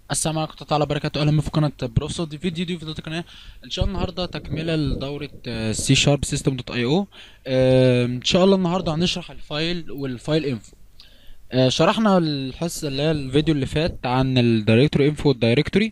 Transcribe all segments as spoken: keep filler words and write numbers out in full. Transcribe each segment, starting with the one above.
السلام عليكم ورحمة الله وبركاته. اهلا بكم في قناة بروسو. دي فيديو دي فيديو القناة ان شاء الله النهارده تكملة لدورة سي شارب سيستم دوت اي او. ان شاء الله النهارده هنشرح الفايل والفايل انفو. آه، شرحنا الحصة اللي هي الفيديو اللي فات عن الدايركتوري انفو والدايركتوري.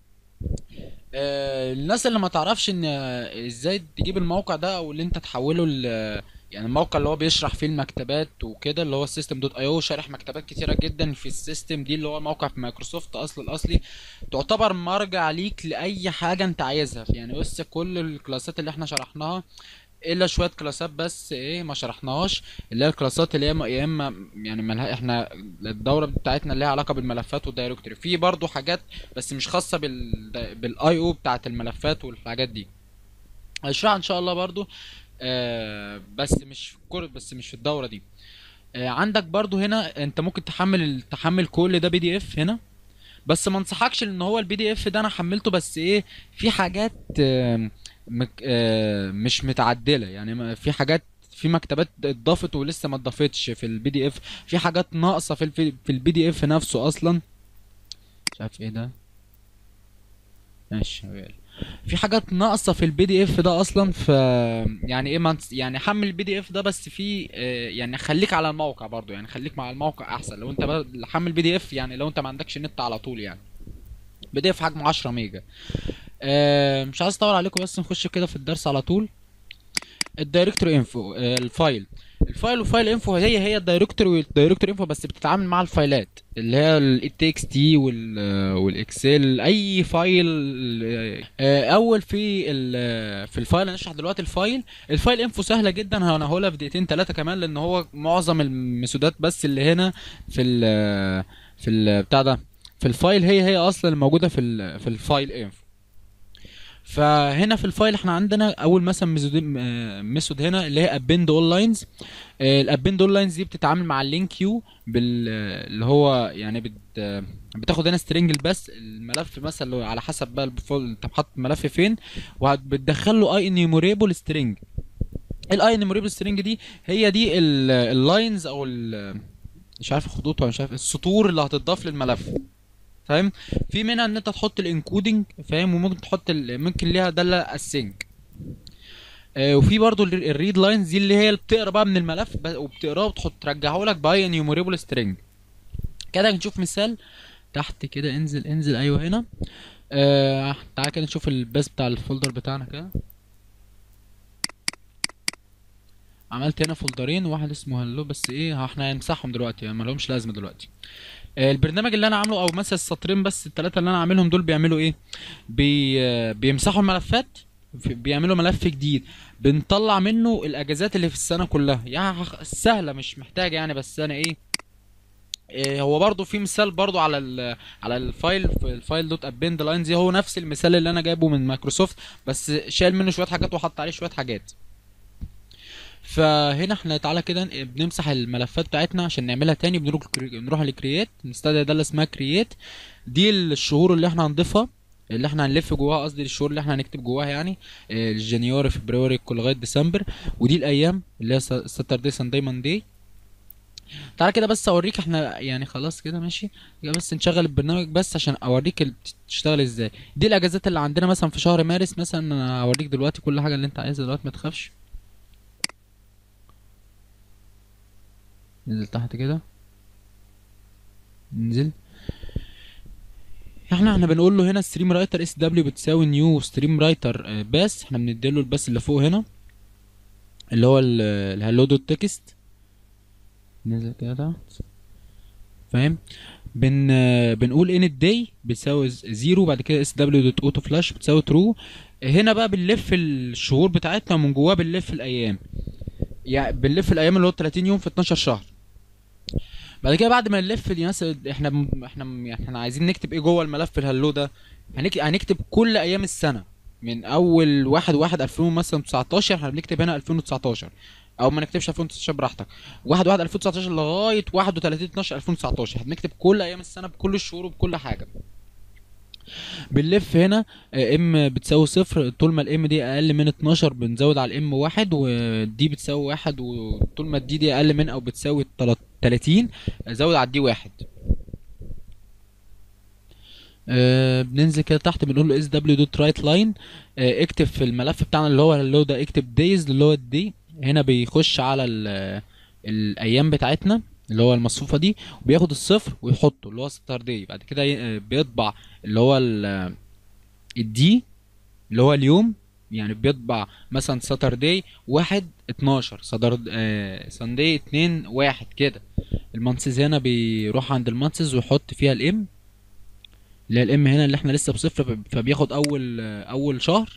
آه، الناس اللي ما تعرفش ان آه، ازاي تجيب الموقع ده او اللي انت تحوله ل يعني الموقع اللي هو بيشرح فيه المكتبات وكده، اللي هو السيستم دوت اي او، شارح مكتبات كتيره جدا في السيستم دي، اللي هو موقع في مايكروسوفت اصل الاصلي. تعتبر مرجع ليك لاي حاجه انت عايزها يعني. بص، كل الكلاسات اللي احنا شرحناها الا شويه كلاسات بس ايه ما شرحناهاش، اللي هي الكلاسات اللي هي م- يا اما يعني ملها احنا الدوره بتاعتنا اللي ليها علاقه بالملفات والدايركتوري، في برضو حاجات بس مش خاصه بال بالاي او بتاعت الملفات والحاجات دي هشرحها ان شاء الله برضو. آه بس مش في كل بس مش في الدوره دي. آه عندك برضو هنا انت ممكن تحمل تحمل كل ده بي دي اف هنا، بس ما انصحكش لان هو البي دي اف ده انا حملته بس ايه، في حاجات آه مك آه مش متعدله يعني، ما- في حاجات، في مكتبات اتضافت ولسه ما اتضافتش في البي دي اف، في حاجات ناقصه في الفي في البي دي اف نفسه اصلا. مش عارف ايه ده. ماشي شغال. في حاجات ناقصه في البي دي اف ده اصلا، ف يعني ايه، ما يعني حمل البي دي اف ده بس في آه، يعني خليك على الموقع برضو، يعني خليك مع الموقع احسن لو انت بقى- حمل بي دي اف يعني لو انت ما عندكش نت على طول يعني. بي دي اف حجمه عشرة ميجا. آه، مش عايز اطول عليكم بس نخش كده في الدرس على طول. الدايركتوري انفو، آه، الفايل الفايل وفايل انفو هي هي الدايركتوري والدايركتوري انفو، بس بتتعامل مع الفايلات اللي هي التي اكس تي والاكسل، اي فايل. آه، اول في ال- في الفايل هنشرح دلوقتي الفايل. الفايل انفو سهله جدا، انا هقولها في دقيقتين ثلاثه كمان، لان هو معظم المسودات بس اللي هنا في ال في ال بتاع ده في الفايل هي هي اصلا الموجوده في ال في الفايل انفو. فهنا في الفايل احنا عندنا اول مثلا ميثود ميثود هنا اللي هي ابند اول لاينز. الابند اول لاينز دي بتتعامل مع اللينك كيو بال آه، اللي هو يعني بت آه، بتاخد هنا سترنج بس الملف مثلا لو على حسب بقى الفول انت حاطط الملف فين، وبتدخل له اي انيموريبل سترنج. الاي انيموريبل سترنج دي هي دي اللاينز او ال- مش عارف الخطوط ولا مش عارف السطور اللي هتضاف للملف. فاهم؟ في منها ان انت تحط الانكودنج، فاهم، وممكن تحط ال... ممكن ليها داله السync. آه وفي برضو الريد لاينز دي اللي هي اللي بتقرا بقى من الملف ب... وبتقراه وتحط ترجعه لك باي انيومريبل سترينج. كده نشوف مثال تحت كده. انزل انزل ايوه هنا. آه تعالى كده نشوف البيس بتاع الفولدر بتاعنا كده. عملت هنا فولدرين، واحد اسمه هلو بس ايه احنا هنمسحهم دلوقتي يعني ما لهمش لازمه دلوقتي. آه البرنامج اللي انا عامله او مثلا السطرين بس الثلاثه اللي انا عاملهم دول بيعملوا ايه؟ بي آه، بيمسحوا الملفات، في- بيعملوا ملف جديد بنطلع منه الاجازات اللي في السنه كلها يعني. هخ- سهله مش محتاجه يعني، بس انا ايه، إيه هو برضو في مثال برضو على ال على الفايل الفايل دوت ابند لاينز، هو نفس المثال اللي انا جايبه من مايكروسوفت بس شايل منه شويه حاجات وحط عليه شويه حاجات. فهنا احنا تعالى كده بنمسح الملفات بتاعتنا عشان نعملها تاني، بنروح بنروح لكرييت، نستدعي ده اللي اسمها كرييت. دي الشهور اللي احنا هنضيفها، اللي احنا هنلف جواها، قصدي الشهور اللي احنا هنكتب جواها يعني. آه، الجانيوري فبراير كل لغايه ديسمبر. ودي الايام اللي هي ساتردي ساندي ماندي. تعالى كده بس اوريك احنا يعني خلاص كده ماشي. كده بس نشغل البرنامج بس عشان اوريك ال- تشتغل ازاي. دي الاجازات اللي عندنا مثلا في شهر مارس مثلا، انا هوريك دلوقتي كل حاجه اللي انت عايزها دلوقتي ما تخافش. ننزل تحت كده. ننزل. احنا احنا بنقول له هنا ستريم رايتر اس دبليو بتساوي نيو ستريم رايتر باس، احنا بنديله الباس اللي فوق هنا اللي هو الهالو دوت تكست. ننزل كده تحت. فاهم؟ بن بنقول ان الداي بتساوي زيرو، بعد كده اس دبليو دوت اوتو فلاش بتساوي ترو. هنا بقى بنلف الشهور بتاعتنا ومن جواها بنلف الايام، يعني بنلف الايام اللي هو ثلاثين يوم في اتناشر شهر. بعد كده بعد ما نلف دي مثلا احنا احنا يعني احنا عايزين نكتب ايه جوه الملف الهلو ده. هنك... هنكتب كل ايام السنه من اول واحد واحد الفين مثلا تسعتاشر، احنا بنكتب هنا الفين وتسعتاشر، او ما نكتبش الفين وتسعتاشر براحتك. واحد واحد الفين وتسعتاشر لغايه واحد وتلاتين اتناشر الفين وتسعتاشر هنكتب كل ايام السنه بكل الشهور وبكل حاجه. بنلف هنا. آه، ام بتساوي صفر، طول ما الام دي اقل من اتناشر بنزود على الام واحد، ودي بتساوي واحد، وطول ما الدي دي اقل من او بتساوي تلاتين زود على الدي واحد. آه بننزل كده تحت بنقول له اس دبليو دوت رايت لاين، اكتب في الملف بتاعنا اللي هو اللي هو ده، اكتب دايز اللي هو الدي. هنا بيخش على ال- الايام بتاعتنا اللي هو المصفوفه دي، وبياخد الصفر ويحطه اللي هو ساتردي. بعد كده ي- آه، بيطبع اللي هو الدي اللي هو اليوم. يعني بيطبع مثلا ساتردي واحد اتناشر، صدر آه ساندي اتنين واحد كده. المانسز هنا بيروح عند المانسز ويحط فيها الام، اللي هي الام هنا اللي احنا لسه بصفر، فب- فبياخد اول آه، اول شهر.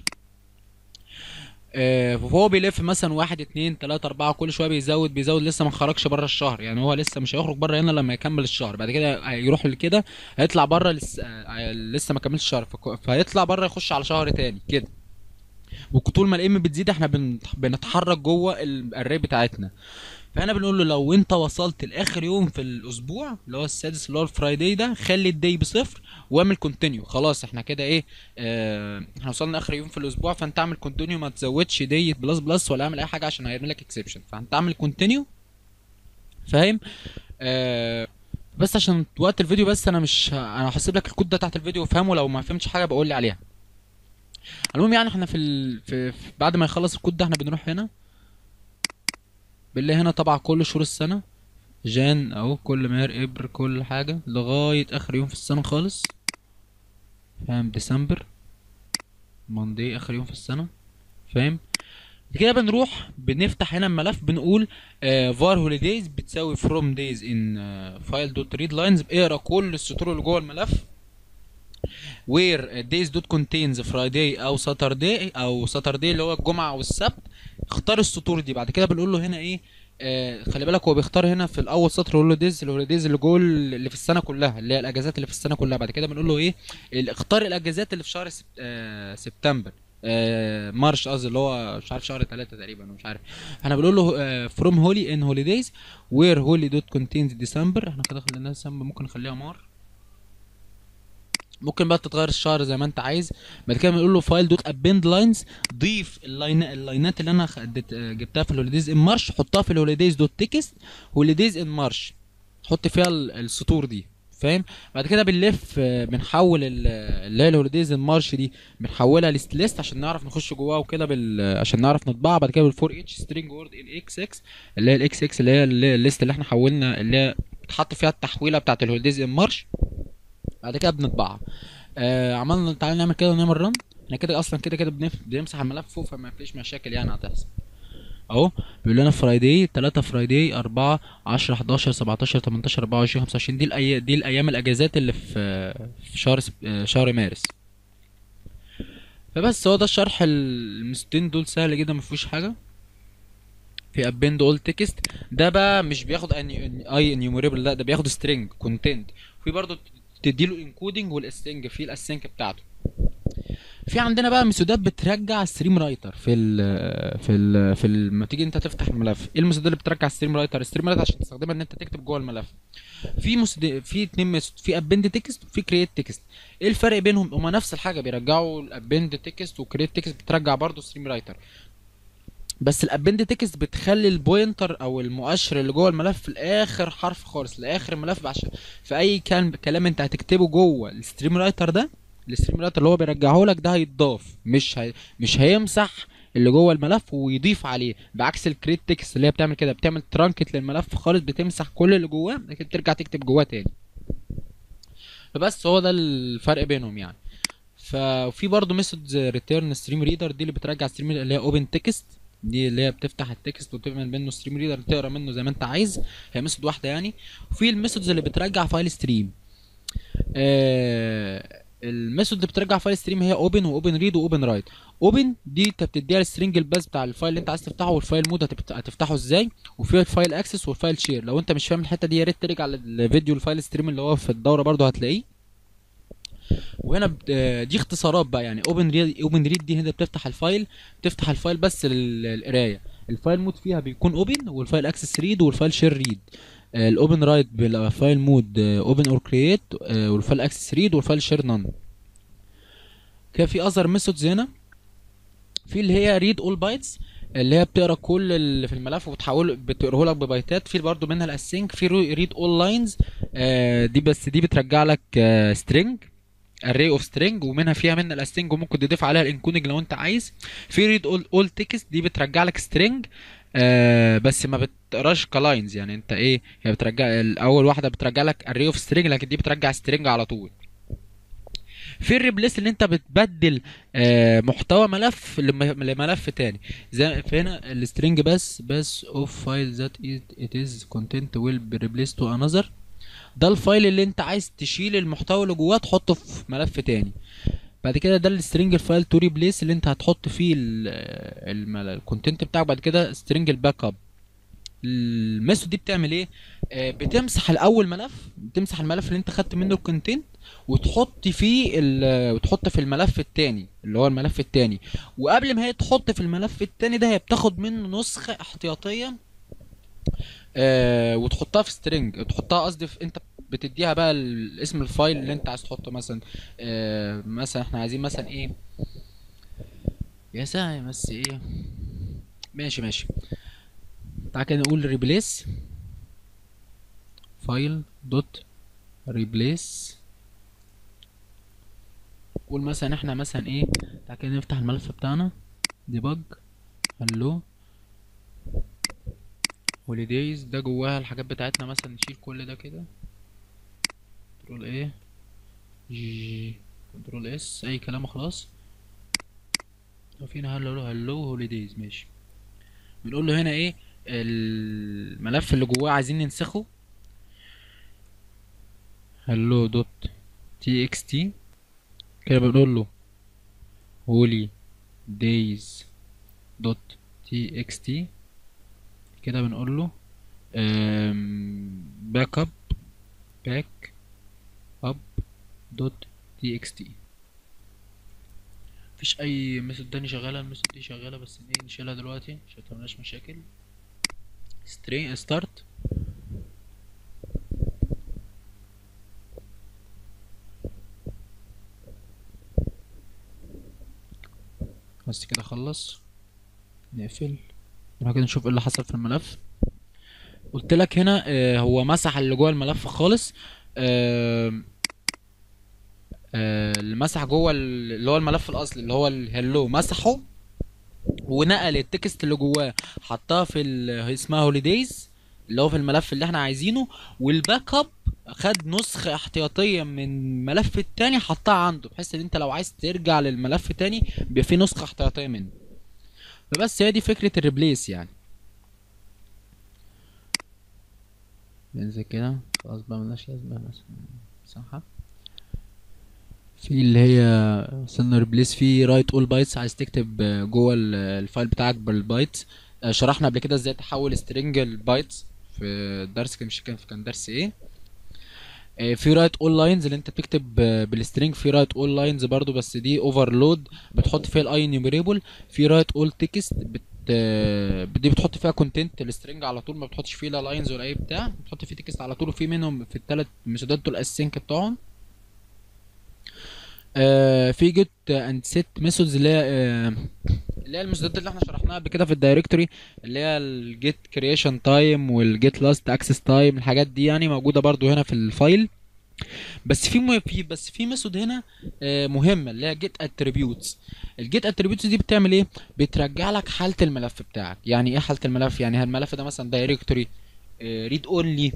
آه، فهو بيلف مثلا واحد اتنين تلاتة اربعة، كل شوية بيزود بيزود، لسه ما خرجش بره الشهر. يعني هو لسه مش هيخرج بره هنا لما يكمل الشهر. بعد كده هيروح لكده هيطلع بره لسه آه، لسه ما كملش الشهر، فك- فهيطلع بره يخش على شهر تاني كده. وطول ما الام بتزيد احنا بن- بنتحرك جوه الاري بتاعتنا. فاحنا بنقول له لو انت وصلت لاخر يوم في الاسبوع اللي هو السادس اللي هو الفرايداي ده، خلي الدي بصفر واعمل كونتينيو. خلاص احنا كده ايه، اه احنا وصلنا اخر يوم في الاسبوع، فانت اعمل كونتينيو، ما تزودش دي بلس بلس ولا اعمل اي حاجه عشان هيعمل لك اكسبشن، فانت اعمل كونتينيو. فاهم؟ آه بس عشان وقت الفيديو، بس انا مش ه- انا هسيب لك الكود ده تحت الفيديو وافهمه، لو ما فهمتش حاجه بقول لي عليها. المهم يعني احنا في, ال... في... في بعد ما يخلص الكود ده احنا بنروح هنا، بنلاقي هنا طبعا كل شهور السنه، جان اهو، كل ماهر ابر كل حاجة لغاية اخر يوم في السنة خالص. فاهم؟ ديسمبر ماندي اخر يوم في السنة. فاهم؟ كده بنروح بنفتح هنا الملف بنقول فار هوليديز بتساوي فروم دايز ان فايل دوت ريد لاينز، اقرا كل السطور اللي جوه الملف. وير دايز دوت كونتينز فرايداي او ساترداي او ساترداي اللي هو الجمعه والسبت، اختار السطور دي. بعد كده بنقول له هنا ايه، آه خلي بالك هو بيختار هنا في الاول سطر هوليديز، الهوليديز اللي جوه اللي في السنه كلها، اللي هي الاجازات اللي في السنه كلها. بعد كده بنقول له ايه، ال- اختار الاجازات اللي في شهر سبت... آه سبتمبر، آه مارش قصدي، اللي هو مش عارف شهر ثلاثة تقريبا مش عارف. احنا بنقول له فروم هولي ان هوليديز وير هولي دوت كونتينز ديسمبر. احنا كده خليناها ديسمبر، ممكن نخليها مار. ممكن بقى تتغير الشهر زي ما انت عايز. بعد كده بنقول له فايل دوت ابند لاينز، ضيف اللاين اللاينات اللي انا خدت جبتها في الهوليديز ان مارش، حطها في الهوليديز دوت تكست هوليديز ان مارش، حط فيها ال- السطور دي. فاهم؟ بعد كده بنلف آه، بنحول ال- اللي هي الهوليديز ان مارش دي، بنحولها ليست ليست عشان نعرف نخش جواها وكده بال... عشان نعرف نطبعها. بعد كده بالفور اتش سترينج وورد ان اكس اكس، اللي هي الاكس اكس اللي هي الليست اللي احنا حولنا، اللي هي بتحط فيها التحويله بتاعت الهوليديز ان مارش. بعد كده بنطبعها. آه عملنا، تعالى نعمل كده ونعمل رن. احنا كده اصلا كده كده بنف... بنمسح الملف فوق، فما فيش مشاكل يعني هتحصل. اهو بيقول لنا فرايداي تلاتة، فرايداي اربعة، عشرة، حداشر، سبعتاشر، تمنتاشر، اربعة وعشرين، خمسة وعشرين، دي الاي دي الايام الاجازات اللي في في شهر سب... آه، شهر مارس. فبس هو ده الشرح. المستين دول سهل جدا، ما فيهوش حاجه. في ابند اول تكست، ده بقى مش بياخد اي انيوميربل، لا ده بياخد سترينج كونتنت. في برضه تديله انكودنج والاسنج في الاسنك بتاعته. في عندنا بقى ميثودات بترجع ستريم رايتر في ال في ال في ال- لما تيجي انت تفتح الملف. ايه الميثودات اللي بترجع ستريم رايتر؟ ستريم رايتر عشان تستخدمها ان انت تكتب جوه الملف، في مسد... في اتنين ميثود، في ابند تكست وفي كرييت تكست. ايه الفرق بينهم؟ هما نفس الحاجه، بيرجعوا الابند تكست، وكرييت تكست بترجع برضه ستريم رايتر. بس الابند تكست بتخلي البوينتر او المؤشر اللي جوه الملف في الاخر حرف خالص لاخر الملف، عشان في اي كان كلام انت هتكتبه جوه الستريم رايتر ده، الستريم رايتر اللي هو بيرجعه لك ده هيتضاف، مش هي... مش هيمسح اللي جوه الملف ويضيف عليه. بعكس الكريت تكست اللي هي بتعمل كده، بتعمل ترانكت للملف خالص، بتمسح كل اللي جواه لكن ترجع تكتب جواه تاني. فبس هو ده الفرق بينهم يعني. ففي برضه ميثود ريتيرن ستريم ريدر، دي اللي بترجع ستريم اللي هي اوبن تكست، دي اللي هي بتفتح التكست وتعمل منه ستريم ريدر تقرا منه زي ما انت عايز. هي ميثود واحده يعني. وفي الميثودز اللي بترجع فايل ستريم. آه الميثود اللي بترجع فايل ستريم هي اوبن واوبن ريد واوبن رايت. اوبن دي انت بتديها السترنج الباس بتاع الفايل اللي انت عايز تفتحه، والفايل مود هتبت- هتفتحه ازاي، وفي الفايل اكسس والفايل شير. لو انت مش فاهم الحته دي يا ريت ترجع للفيديو الفايل ستريم اللي هو في الدوره برضه هتلاقيه. وهنا بت- آه، دي اختصارات بقى يعني. اوبن ريد، اوبن ريد دي هنا بتفتح الفايل، بتفتح الفايل بس لل- للقرايه. الفايل مود فيها بيكون اوبن، والفايل اكسس ريد، والفايل شير ريد. الاوبن رايت بالفايل مود اوبن اور كرييت، والفايل اكسس ريد، والفايل شير نون. كده في اذر ميثودز هنا، في اللي هي ريد اول بايتس، اللي هي بتقرا كل اللي في الملف وبتحوله بتقراه لك ببايتات. في برضه منها الاسync، في ريد اول لاينز، دي بس دي بترجع لك سترينج. array of string، ومنها فيها من السترنج وممكن تضيف عليها الانكودنج لو انت عايز. في read all all text دي بترجع لك string، آه بس ما بتقراش كلاينز، يعني انت ايه، هي بترجع الاول واحده بترجع لك array of string، لكن دي بترجع string على طول. في الريبليس اللي انت بتبدل آه محتوى ملف لم- لملف تاني، زي في هنا السترنج بس بس اوف فايل ذات it is content will be replaced to another. ده الفايل اللي انت عايز تشيل المحتوى اللي جواه تحطه في ملف تاني. بعد كده ده السترنج الفايل تو ريبليس اللي انت هتحط فيه الكونتنت بتاعك. بعد كده سترنج الباك اب. الميثود دي بتعمل ايه؟ آه، بتمسح الاول ملف، بتمسح الملف اللي انت خدت منه الكونتنت، وتحط فيه ال- وتحط في الملف التاني اللي هو الملف التاني. وقبل ما هي تحط في الملف التاني ده، هي بتاخد منه نسخة احتياطية، آه وتحطها في سترينج، تحطها قصدي في، انت بتديها بقى ال- اسم الفايل اللي انت عايز تحطه. مثلا آه مثلا احنا عايزين مثلا ايه، يا ساعة بس ايه، ماشي ماشي. تعالى كده نقول ريبليس فايل دوت ريبليس. قول مثلا احنا مثلا ايه، تعالى كده نفتح الملف بتاعنا ديبج هلو هوليديز، ده جواها الحاجات بتاعتنا، مثلا نشيل كل ده كده، كنترول ايه جي كنترول اس اي كلام خلاص. وفينا هلو هلو هوليديز ماشي. بنقول له هنا ايه، الملف اللي جواه عايزين ننسخه hello دوت تي اكس تي. كده بنقول له هولي دايز دوت تي اكس تي. كده بنقول له باك اب باك اب دوت تي اكس تي. مفيش اي ميثود تاني شغاله، الميثود دي شغاله بس ايه نشيلها دلوقتي عشان متعملناش مشاكل. ستري ستارت. بس كده خلص، نقفل نروح كده نشوف ايه اللي حصل في الملف. قلت لك هنا آه هو مسح اللي جوه الملف خالص. آه آه اللي مسح جوه ال- اللي هو الملف الاصلي اللي هو الهلو مسحه، ونقل التكست اللي جواه حطها في ال- اسمها هوليديز اللي هو في الملف اللي احنا عايزينه. والباك اب خد نسخة احتياطية من ملف التاني حطها عنده، بحيث ان انت لو عايز ترجع للملف تاني بيبقى فيه نسخة احتياطية منه. فبس هي دي فكرة الريبليس يعني. ننزل كده خلاص بقى ملناش لازمة مثلا، صح. في اللي هي وصلنا ريبليس في رايت اول بايتس، عايز تكتب آه، جوه ال- الفايل بتاعك بالبايت. آه، شرحنا قبل كده ازاي تحول سترينج البايتس في الدرس، كان مش كان كان درس ايه. آه، في رايت اول لاينز اللي انت بتكتب آه، بالسترينج، في رايت اول لاينز برضو بس دي اوفرلود بتحط فيها الاي انيميريبل. في رايت اول تكست بت آه، دي بتحط فيها كونتنت السترينج على طول، ما بتحطش فيه لا لاينز ولا اي بتاع، بتحط فيه تكست على طول. وفي منهم في الثلاث ميثودات دول السينك بتوعهم. آه في جيت اند سيت ميثودز اللي هي آه اللي هي الميثودات اللي احنا شرحناها قبل كده في الدايركتوري، اللي هي الجيت كرييشن تايم والجيت لاست اكسس تايم، الحاجات دي يعني موجوده برضو هنا في الفايل. بس في م... في بس في ميثود هنا آه مهمه اللي هي جيت اتريبيوتس. الجيت اتريبيوتس دي بتعمل ايه؟ بترجع لك حاله الملف بتاعك. يعني ايه حاله الملف؟ يعني الملف ده مثلا دايركتوري، ريد اونلي،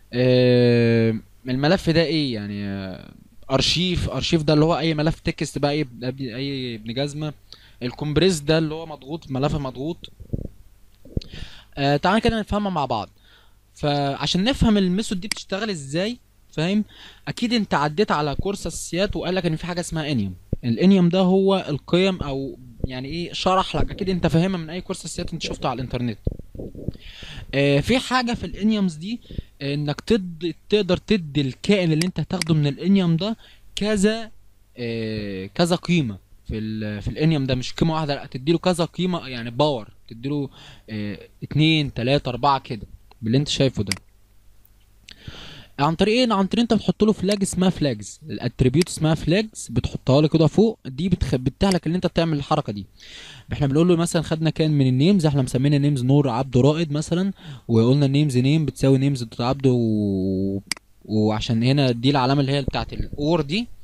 الملف ده ايه يعني، آه، ارشيف. ارشيف ده اللي هو اي ملف تكست بقى، اي اي ابن جزمه. الكومبريس ده اللي هو مضغوط، ملف مضغوط. آه تعال كده نفهمها مع بعض. فعشان نفهم الميثود دي بتشتغل ازاي، فاهم؟ اكيد انت عديت على كورس اساسيات وقال لك ان في حاجه اسمها انيوم. الانيوم ده هو القيم، او يعني ايه، شرح لك، اكيد انت فاهمها من اي كورس اساسيات انت شفته على الانترنت. آه، في حاجه في الانيومز دي، آه، انك تد... تقدر تدي الكائن اللي انت هتاخده من الانيوم ده كذا آه، كذا قيمه. في ال... في الانيوم ده مش قيمه واحده، لا تديله كذا قيمه، يعني باور تديله آه، اتنين تلاته اربعه كده باللي انت شايفه ده. عن طريق ايه؟ عن طريق انت بتحط له فلاج اسمها فلاجز، الاتريبيوت اسمها فلاجز، بتحطها له كده فوق، دي بتخ... بتتيح ان انت تعمل الحركه دي. احنا بنقول له مثلا خدنا كان من النيمز، احنا مسمينا نيمز نور عبده رائد مثلا، وقلنا النيمز نيم بتساوي نيمز دوت عبده و... وعشان هنا دي العلامه اللي هي بتاعت الاور دي.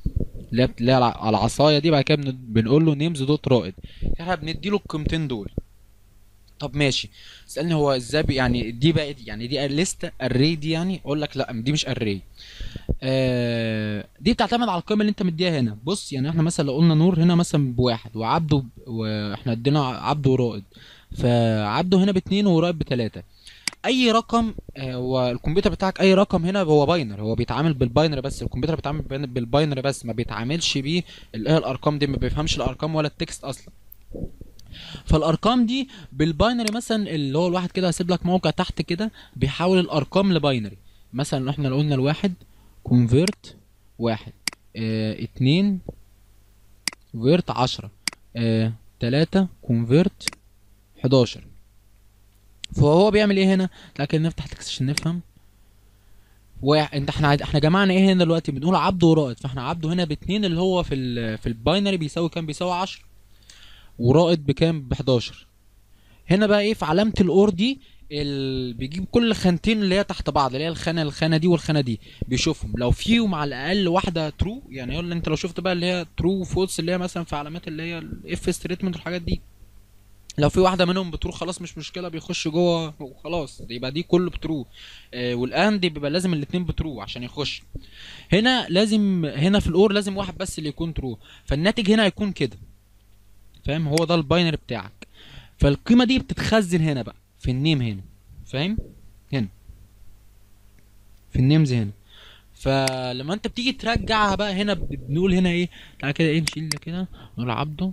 اللي هي اللي هي الع- على العصايه دي. بعد كده بن- بنقول له نيمز دوت رائد. احنا بنديله القيمتين دول. طب ماشي. اسالني هو ازاي بي- يعني دي بقى دي يعني دي لسته اري دي، يعني اقول لك لا دي مش اري. آه دي بتعتمد على القيمه اللي انت مديها هنا. بص يعني احنا مثلا لو قلنا نور هنا مثلا بواحد، وعبده ب... واحنا ادينا عبده ورائد، فعبده هنا باتنين ورائد بتلاته. اي رقم، آه، هو الكمبيوتر بتاعك اي رقم هنا هو باينر، هو بيتعامل بالباينر بس. الكمبيوتر بيتعامل بين- بالباينر بس، ما بيتعاملش بيه اللي هي الارقام دي، ما بيفهمش الارقام ولا التكست اصلا. فالارقام دي بالباينري مثلا، اللي هو الواحد كده هسيب لك موقع تحت كده بيحول الارقام لباينري. مثلا احنا لو قلنا الواحد كونفيرت واحد، اه اتنين كونفيرت عشرة، اه تلاتة كونفيرت حداشر. فهو بيعمل ايه هنا؟ لكن نفتح تكست عشان نفهم. واحد، انت احنا عاد- احنا جمعنا ايه هنا دلوقتي؟ بنقول عبده ورائد، فاحنا عبده هنا باتنين اللي هو في ال في الباينري بيساوي كام؟ بيساوي عشرة. ورائد بكام؟ ب حداشر. هنا بقى ايه في علامة الاور دي؟ ال... بيجيب كل خانتين اللي هي تحت بعض، اللي هي الخانة الخانة دي والخانة دي، بيشوفهم لو فيهم على الأقل واحدة ترو. يعني يقول انت لو شفت بقى اللي هي ترو فولس، اللي هي مثلا في علامات اللي هي الاف ستريتمنت والحاجات دي، لو في واحدة منهم بترو خلاص مش مشكلة، بيخش جوه وخلاص، يبقى دي كله بترو. آه والاند بيبقى لازم الاتنين بترو عشان يخش. هنا لازم، هنا في الاور لازم واحد بس اللي يكون ترو، فالناتج هنا هيكون كده. فاهم؟ هو ده الباينري بتاعك. فالقيمه دي بتتخزن هنا بقى في النيم هنا. فاهم؟ هنا في النيمز هنا. فلما انت بتيجي ترجعها بقى هنا بنقول هنا ايه؟ تعالى كده ايه نشيل ده كده، نقول عبده،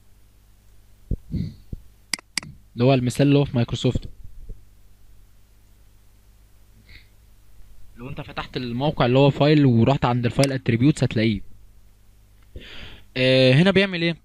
اللي هو المثال اللي هو في مايكروسوفت. لو انت فتحت الموقع اللي هو فايل ورحت عند الفايل اتريبيوتس هتلاقيه. آه هنا بيعمل ايه؟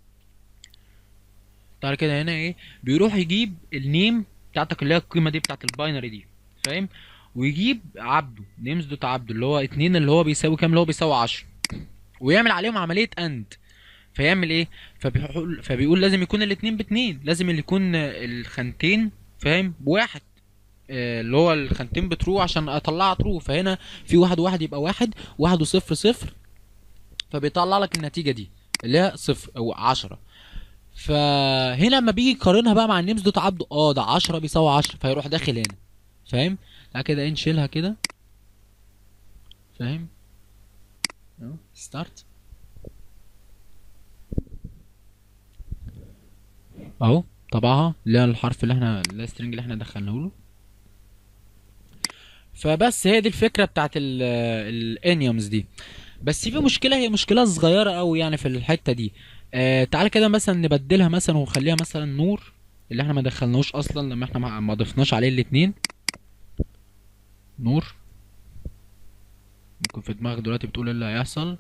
تعالى كده هنا ايه، بيروح يجيب النيم بتاعتك اللي هي القيمه دي بتاعت الباينري دي. فاهم؟ ويجيب عبده نيمز دوت عبده اللي هو اتنين اللي هو بيساوي كام؟ اللي هو بيساوي عشرة، ويعمل عليهم عمليه اند. فيعمل ايه؟ فبيقول فبيقول لازم يكون الاتنين باتنين، لازم اللي يكون الخانتين فاهم بواحد. آه، اللي هو الخانتين بترو عشان اطلعها ترو. فهنا في واحد وواحد يبقى واحد، واحد وصفر صفر، فبيطلع لك النتيجه دي اللي هي صفر او عشرة. فهنا لما بيجي يقارنها بقى مع النيمز دوت عبده، اه ده عشرة بيساوي عشرة، فيروح داخل هنا. فاهم؟ تعالى كده ايه نشيلها كده. فاهم؟ ستارت اهو، طبعها اللي هي الحرف اللي احنا اللي هي السترنج اللي احنا دخلناه له. فبس هي دي الفكره بتاعت الانيومز دي. بس في مشكله، هي مشكله صغيره قوي يعني في الحته دي. آه تعالى كده مثلا نبدلها مثلا ونخليها مثلا نور، اللي احنا ما دخلناهوش اصلا لما احنا ما ما ضفناش عليه الاتنين. نور. ممكن في دماغك دلوقتي بتقول ايه اللي هيحصل؟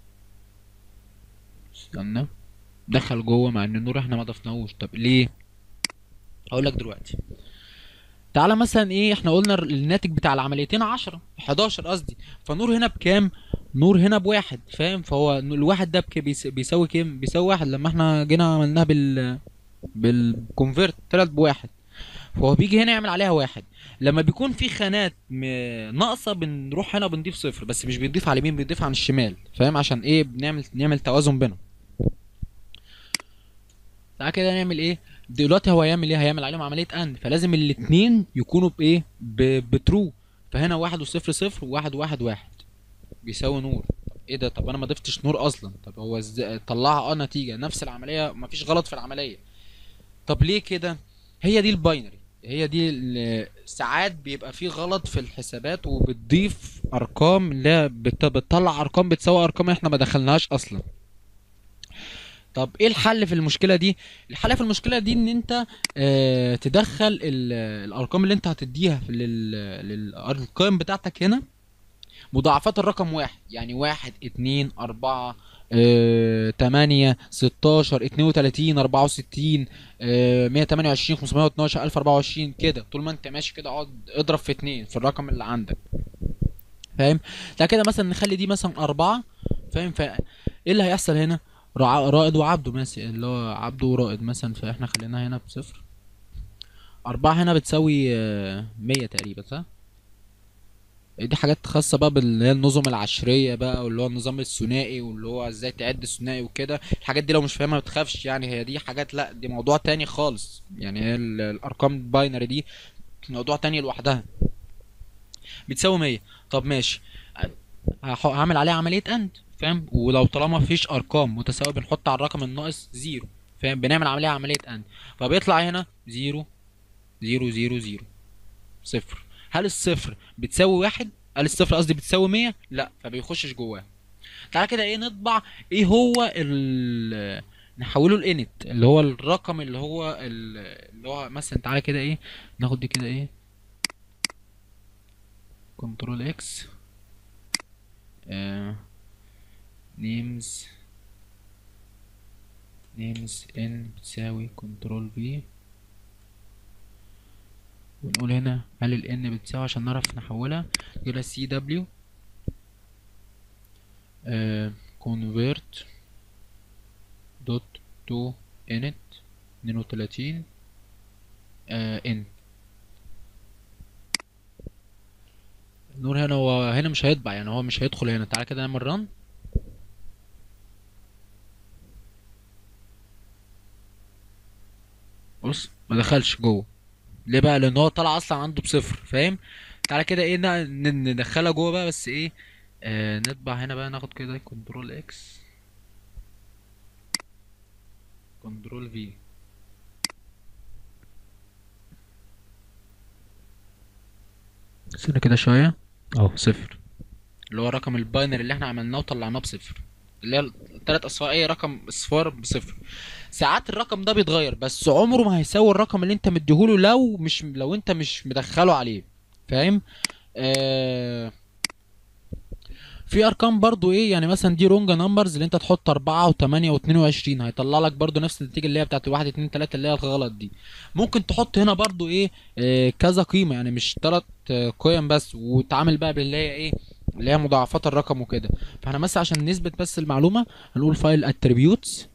استنى. دخل جوه مع ان النور احنا ما ضفناهوش. طب ليه؟ هقول لك دلوقتي. تعالى مثلا ايه، احنا قلنا الناتج بتاع العمليتين عشرة حداشر قصدي. فنور هنا بكام؟ نور هنا بواحد. فاهم؟ فهو الواحد ده بك بيس- بيساوي كام؟ بيساوي واحد. لما احنا جينا عملناها بال بالكونفرت طلعت بواحد. فهو بيجي هنا يعمل عليها واحد. لما بيكون في خانات م- ناقصه بنروح هنا بنضيف صفر، بس مش بيضيف على اليمين، بيضيف عن الشمال. فاهم؟ عشان ايه؟ بنعمل نعمل توازن بينهم. تعالى كده نعمل ايه. دلوقتي هو هيعمل ايه؟ هيعمل عليهم عمليه اند، فلازم الاتنين يكونوا بايه؟ ب- بترو. فهنا واحد وصفر صفر وواحد واحد واحد بيساوي نور. طب ايه ده؟ طب انا ما ضفتش نور اصلا. طب هو ازاي طلعها اه نتيجه نفس العمليه؟ مفيش غلط في العمليه. طب ليه كده؟ هي دي الباينري. هي دي ال- ساعات بيبقى في غلط في الحسابات وبتضيف ارقام، لا بت- بتطلع ارقام بتساوي ارقام احنا ما دخلناهاش اصلا. طب ايه الحل في المشكله دي؟ الحل في المشكله دي ان انت اه تدخل ال- الارقام اللي انت هتديها في لل- للارقام بتاعتك هنا مضاعفات الرقم واحد. يعني واحد اتنين اربعة اه تمانية ستاشر اتنين وتلاتين اربعة وستين اه مية تمانية وعشرين خمسمية واتناشر الف اربعة وعشرين كده. طول ما انت ماشي كده اقعد اضرب في اتنين في الرقم اللي عندك. فاهم؟ لا كده مثلا نخلي دي مثلا اربعة. فاهم؟ فايه اللي هيحصل هنا؟ رع- رائد وعبده مثلا، اللي هو عبده ورائد مثلا، فاحنا خليناها هنا بصفر. اربعة هنا بتساوي آه، مية تقريبا صح؟ دي حاجات خاصة بقى باللي هي النظم العشرية بقى، واللي هو النظام الثنائي، واللي هو ازاي تعد ثنائي وكده. الحاجات دي لو مش فاهمها ما تخافش يعني، هي دي حاجات، لا دي موضوع تاني خالص يعني. هي ال- الارقام الباينري دي موضوع تاني لوحدها. بتساوي مية. طب ماشي، هح- هعمل عليها عملية اند، فاهم؟ ولو طالما مفيش ارقام متساوية بنحط على الرقم الناقص زيرو، فاهم؟ بنعمل عليها عملية اند، فبيطلع هنا زيرو زيرو زيرو زيرو صفر. هل الصفر بتساوي واحد؟ هل الصفر قصدي بتساوي مية؟ لا، فبيخشش جواه. تعالى كده ايه نطبع ايه هو ال نحوله لانت، اللي هو الرقم اللي هو ال- اللي هو مثلا، تعالى كده ايه ناخد دي كده ايه، كنترول اكس، نيمز نيمز ان بتساوي كنترول في، ونقول هنا هل ال n بتساوي عشان نعرف نحولها كده سي دبليو convert دوت تو init اتنين وتلاتين آه n. نقول هنا هو هنا مش هيطبع يعني، هو مش هيدخل هنا. تعالى كده نعمل run. بص ما دخلش جوه. ليه بقى؟ لان هو طلع اصلا عنده بصفر، فاهم؟ تعالى كده ايه ن- ن- ندخلها جوه بقى، بس ايه، آه نطبع هنا بقى، ناخد كده كنترول اكس، كنترول في، استنى كده شويه، اهو صفر، اللي هو الرقم الباينري اللي احنا عملناه وطلعناه بصفر، اللي هي التلات اصفار، اي رقم اصفار بصفر. ساعات الرقم ده بيتغير، بس عمره ما هيساوي الرقم اللي انت مديهوله لو مش لو انت مش مدخله عليه، فاهم؟ آه في ارقام برضو ايه يعني، مثلا دي رونج نمبرز، اللي انت تحط اربعة وتمانية واتنين وعشرين هيطلع لك برضو نفس النتيجة اللي هي بتاعت الواحد اتنين تلاتة اللي هي الغلط دي. ممكن تحط هنا برضو ايه، آه كذا قيمة يعني، مش تلات آه قيم بس، وتعامل بقى باللي هي ايه، اللي هي مضاعفات الرقم وكده. فاحنا بس عشان نثبت بس المعلومة هنقول فايل اتريبيوتس،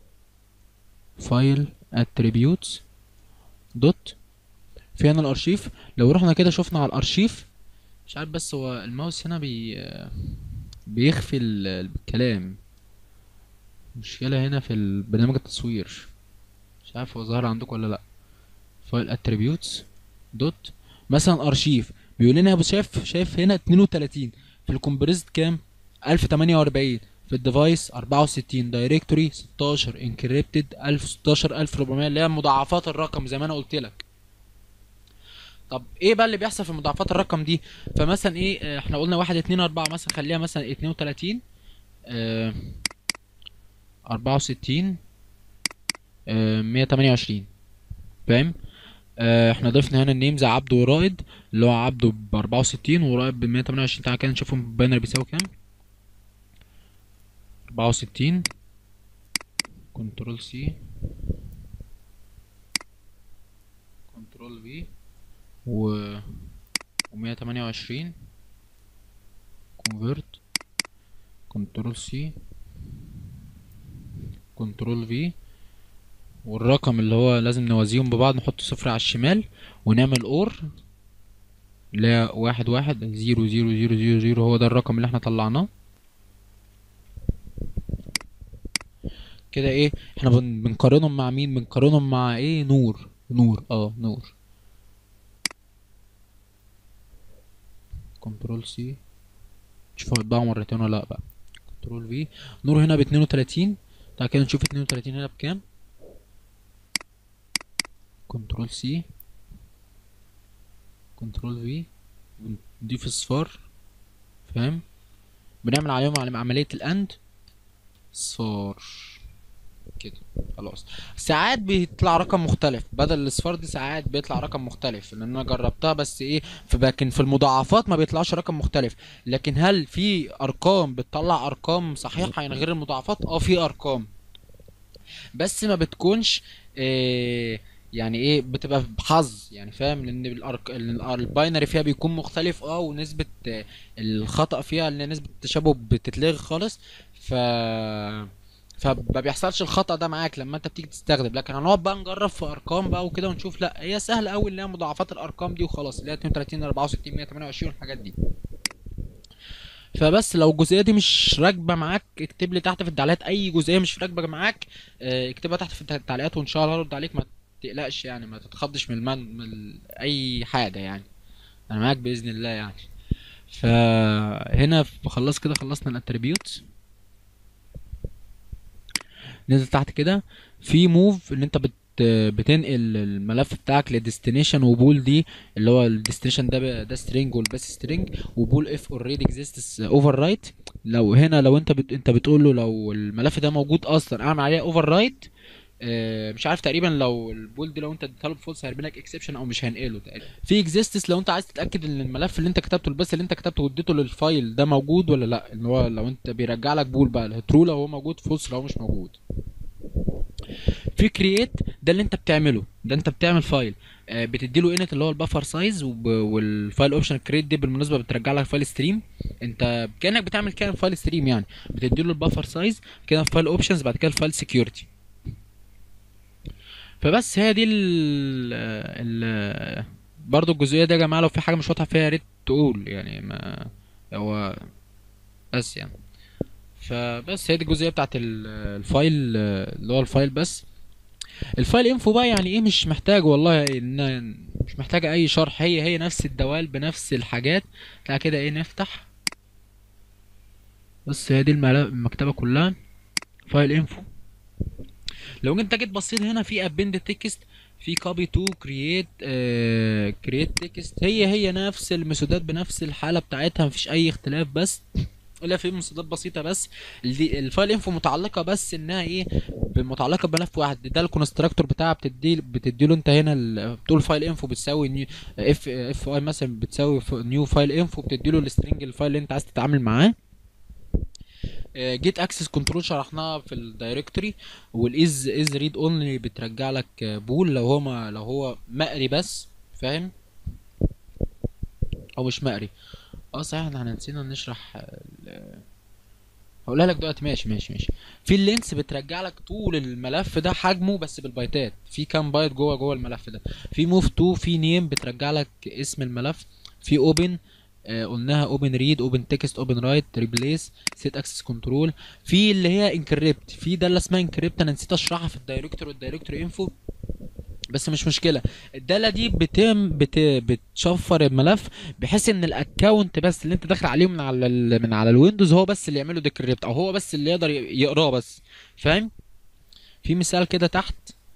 فايل اتريبيوتس دوت، في هنا الارشيف. لو رحنا كده شفنا على الارشيف، مش عارف بس هو الماوس هنا بي بيخفي ال- الكلام، مشكلة هنا في البرنامج التصوير، مش عارف هو ظاهر عندكم ولا لا. فايل اتريبيوتس دوت، مثلا ارشيف بيقول لنا يا ابو شايف، شايف هنا اتنين وتلاتين، في الكومبريسد كام؟ الف وتمانية واربعين، في الديفايس اربعة وستين، دايركتوري ستاشر، انكريبتد الف وستاشر الف واربعمية، اللي هي مضاعفات الرقم زي ما انا قلت لك. طب ايه بقى اللي بيحصل في مضاعفات الرقم دي؟ فمثلا ايه، آه، احنا قلنا واحد اتنين اربعة، مثلا خليها مثلا اتنين وتلاتين، آه اربعة وستين، آه مية وتمانية وعشرين، فاهم؟ آه احنا ضفنا هنا النيمز عبده ورائد، اللي هو عبده ب اربعة وستين ورائد ب مية وتمانية وعشرين. تعالى كده نشوفهم الباينري بيساوي كام. اربعة وستين، كنترول سي، كنترول في، و و128 كونفرت، كنترول سي، كنترول في، والرقم اللي هو لازم نوازيهم ببعض نحط صفر على الشمال، ونعمل اور، اللي هي واحد واحد زيرو زيرو زيرو زيرو زيرو، هو ده الرقم اللي احنا طلعناه. كده ايه، احنا بن... بنقارنهم مع مين؟ بنقارنهم مع ايه؟ نور، نور اه نور. كنترول سي، نشوف هيطبعوا مرتين ولا لا بقى. كنترول في، نور هنا ب اتنين وتلاتين، تعالى كده نشوف اتنين وتلاتين هنا بكام. كنترول سي، كنترول في، نضيف اصفار، فاهم؟ بنعمل عليهم عم- عملية الاند، صفار كده، خلاص. ساعات بيطلع رقم مختلف بدل الاصفار دي، ساعات بيطلع رقم مختلف، لان انا جربتها بس ايه، في لكن في المضاعفات ما بيطلعش رقم مختلف. لكن هل في ارقام بتطلع ارقام صحيحة يعني غير المضاعفات؟ اه في ارقام، بس ما بتكونش إيه يعني، ايه بتبقى بحظ يعني، فاهم؟ لان الأرق... ال- الباينري فيها بيكون مختلف، اه ونسبة آه، الخطأ فيها، لان نسبة التشابه بتتلغي خالص. ف فما بيحصلش الخطأ ده معاك لما انت بتيجي تستخدم. لكن هنقعد بقى نجرب في ارقام بقى وكده ونشوف، لا هي سهله قوي اللي هي مضاعفات الارقام دي وخلاص، اللي هي اتنين وتلاتين اربعة وستين مية وتمانية وعشرين والحاجات دي. فبس لو الجزئيه دي مش راكبه معاك اكتب لي تحت في التعليقات، اي جزئيه مش راكبه معاك آه، اكتبها تحت في التعليقات وان شاء الله هرد عليك. ما تقلقش يعني، ما تتخضش من, المن... من ال- اي حاجه يعني، انا معاك باذن الله يعني. فهنا خلاص كده خلصنا الاتريبيوت. ننزل تحت كده في موف، ان انت بت بتنقل الملف بتاعك لديستنيشن وبول دي، اللي هو الديستنيشن ده ب- ده سترينج والباس سترينج، وبول اف اوريدي اكزيستس اوفر رايت. لو هنا لو انت بت انت بتقول له لو الملف ده موجود اصلا اعمل عليه اوفر رايت. مش عارف تقريبا لو البول دي لو انت اديتها له فولس هيرمي لك اكسبشن او مش هينقله تقريبا. في اكزيستس لو انت عايز تتاكد ان الملف اللي انت كتبته الباس اللي انت كتبته واديته للفايل ده موجود ولا لا، ان هو لو انت بيرجع لك بول بقى ترو لو هو موجود، فولس لو هو مش موجود. في كرييت ده اللي انت بتعمله، ده انت بتعمل فايل آه، بتديله انت اللي هو البفر سايز، والفايل اوبشن كرييت دي بالمناسبه بترجع لك فايل ستريم. انت كانك بتعمل كده فايل ستريم يعني، بتديله البفر سايز كده فايل اوبشنز، بعد كده الفايل سكيورتي. فبس هي دي ال ال برضه الجزئيه دي يا جماعه، لو في حاجه مش واضحه فيها يا ريت تقول يعني، ما هو بس يعني. فبس هي دي الجزئيه بتاعت ال- الفايل آه، اللي هو الفايل بس. الفايل انفو بقى يعني ايه، مش محتاج والله ان مش محتاجه اي شرح، هي هي نفس الدوال بنفس الحاجات. تعالى كده ايه نفتح، بس هي دي الملا- المكتبه كلها فايل انفو. لو انت جيت بصيت هنا في ابند تكست، في كوبي تو كرييت كرييت تكست، هي هي نفس الميثودات بنفس الحاله بتاعتها، مفيش اي اختلاف، بس لا في مصادات بسيطه بس. دي الفايل انفو متعلقه بس انها ايه، متعلقه بملف واحد، ده الكونستراكتور بتاعها بتدي بتدي له انت هنا ال- بتقول فايل انفو بتساوي نيو اف اف اي مثلا بتساوي نيو فايل انفو، بتدي له السترنج الفايل اللي انت عايز تتعامل معاه. جيت اكسس كنترول شرحناها في الدايركتوري، والاز از ريد اونلي بترجع لك بول لو هو ما لو هو مقري بس، فاهم، او مش مقري. اه صحيح احنا نسينا نشرح ال- هقولها لك دلوقتي، ماشي ماشي ماشي. في اللينس بترجع لك طول الملف ده حجمه بس بالبايتات، في كام بايت جوه جوه الملف ده. في موف تو، في نيم بترجع لك اسم الملف. في اوبن آه قلناها اوبن ريد اوبن تكست اوبن رايت ريبليس سيت اكسس كنترول. في اللي هي انكريبت، في ده اللي اسمها انكريبت انا نسيت اشرحها في الدايركتور والدايركتور انفو، بس مش مشكله. الداله دي بتم بت بتشفر الملف بحيث ان الاكونت بس اللي انت داخل عليه من على ال... من على الويندوز هو بس اللي يعمله ديكريبت، او هو بس اللي يقدر ي- يقراه بس، فاهم. في مثال كده تحت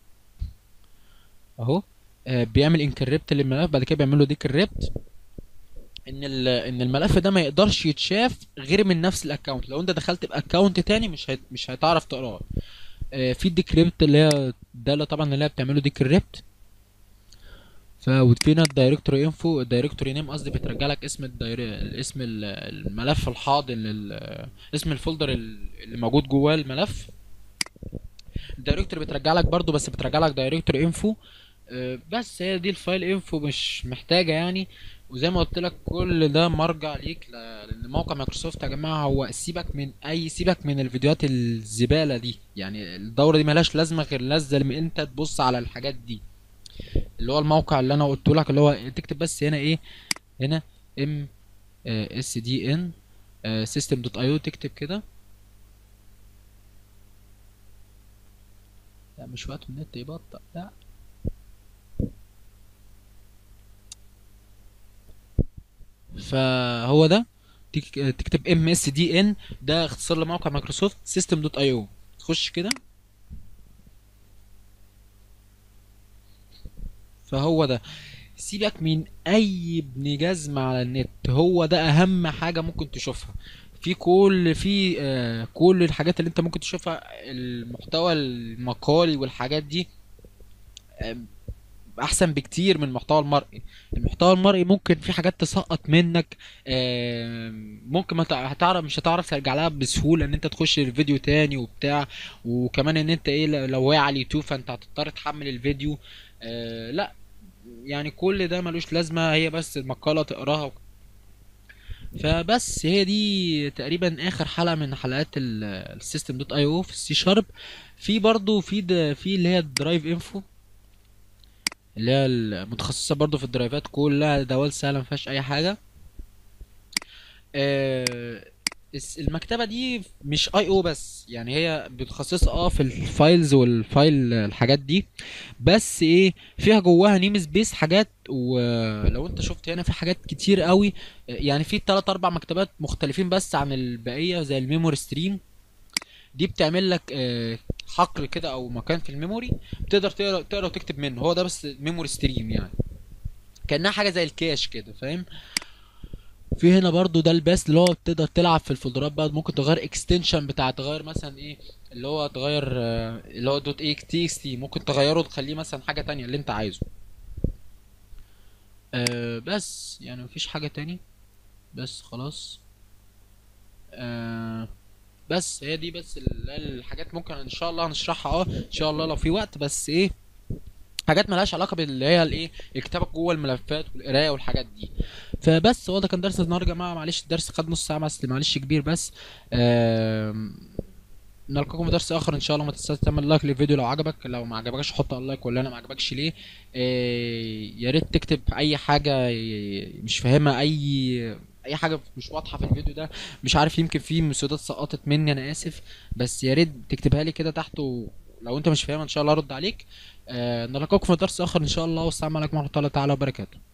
اهو، آه بيعمل انكريبت للملف بعد كده بيعمل له ديكريبت، ان ال... ان الملف ده ما يقدرش يتشاف غير من نفس الاكونت، لو انت دخلت باكونت تاني مش هت... مش هتعرف تقراه. آه في الديكريبت اللي هي الداله طبعا اللي هي بتعمله ديكريبت. ف وفينا الدايركتوري انفو، الدايركتوري نيم قصدي بترجع لك اسم الداير... اسم ال- الملف الحاضن لل... اسم الفولدر ال- اللي موجود جواه الملف. الدايركتوري بترجع لك برضو بس بترجع لك دايركتوري انفو. أه، بس هي دي الفايل انفو مش محتاجه يعني. وزي ما قلت لك كل ده مرجع ليك ل- لان موقع مايكروسوفت يا جماعه هو سيبك من اي سيبك من الفيديوهات الزباله دي، يعني الدوره دي ملهاش لازمه غير لازم انت تبص على الحاجات دي. اللي هو الموقع اللي انا قلت لك اللي هو تكتب بس هنا ايه، هنا ام اس دي ان سيستم دوت اي او، تكتب كده. لا مش وقت النت يبطأ، لا. فهو ده تك- تكتب ام اس دي ان، ده اختصار لموقع مايكروسوفت سيستم دوت اي او، تخش كده. فهو ده، سيبك من اي ابن جزمة على النت، هو ده اهم حاجة ممكن تشوفها في كل في آه كل الحاجات اللي انت ممكن تشوفها، المحتوى المقالي والحاجات دي آه، احسن بكتير من المحتوى المرئي. المحتوى المرئي ممكن في حاجات تسقط منك، آم، ممكن ما تع- هتعرف مش هتعرف ترجع لها بسهوله، ان انت تخش الفيديو تاني وبتاع. وكمان ان انت ايه ل- لو هي على اليوتيوب فانت هتضطر تحمل الفيديو. آه، لا يعني كل ده ملوش لازمه، هي بس المقاله تقراها. فبس هي دي تقريبا اخر حلقه من حلقات السيستم دوت اي او في السي شارب. في برضو في د- في اللي هي الدرايف انفو، اللي هي المتخصصة برضو في الدرايفات، كلها دوال سهلة مفيهاش أي حاجة. آه، الس- المكتبة دي مش اي او بس، يعني هي بتخصص اه في الفايلز والفايل الحاجات دي. بس ايه، فيها جواها نيم سبيس حاجات، ولو انت شفت هنا في حاجات كتير قوي. آه، يعني في تلات اربع مكتبات مختلفين بس عن البقية، زي الميموري ستريم. دي بتعمل لك آه، حقل كده او مكان في الميموري، بتقدر تقرا تقرا وتكتب منه. هو ده بس ميموري ستريم يعني، كأنها حاجة زي الكاش كده، فاهم؟ في هنا برضو ده الباس اللي هو بتقدر تلعب في الفولدرات بقى، ممكن تغير اكستنشن بتاع، تغير مثلا ايه اللي هو تغير آه، اللي هو دوت ايه تي اكس تي، ممكن تغيره تخليه مثلا حاجة تانية اللي انت عايزه. أه بس يعني مفيش حاجة تاني، بس خلاص. أه بس هي دي بس ال- الحاجات ممكن ان شاء الله هنشرحها اه ان شاء الله لو في وقت، بس ايه، حاجات ملهاش علاقه باللي هي الايه الكتابه جوه الملفات والقرايه والحاجات دي. فبس هو ده كان درس النهارده يا جماعه، معلش الدرس خد نص ساعه بس، معلش كبير بس. آم، نلقاكم في درس اخر ان شاء الله. ما تنساش تعمل لايك للفيديو لو عجبك، لو ما عجبكش حط على اللايك، ولا انا ما عجبكش ليه. آه، يا ريت تكتب اي حاجه ي- مش فاهمها، اي اي حاجه مش واضحه في الفيديو ده، مش عارف، يمكن في مسودات سقطت مني، انا اسف. بس يا ريت تكتبها لي كده تحت، ولو انت مش فاهم ان شاء الله ارد عليك. آه، نلقاكم في درس اخر ان شاء الله، والسلام عليكم ورحمه الله تعالى وبركاته.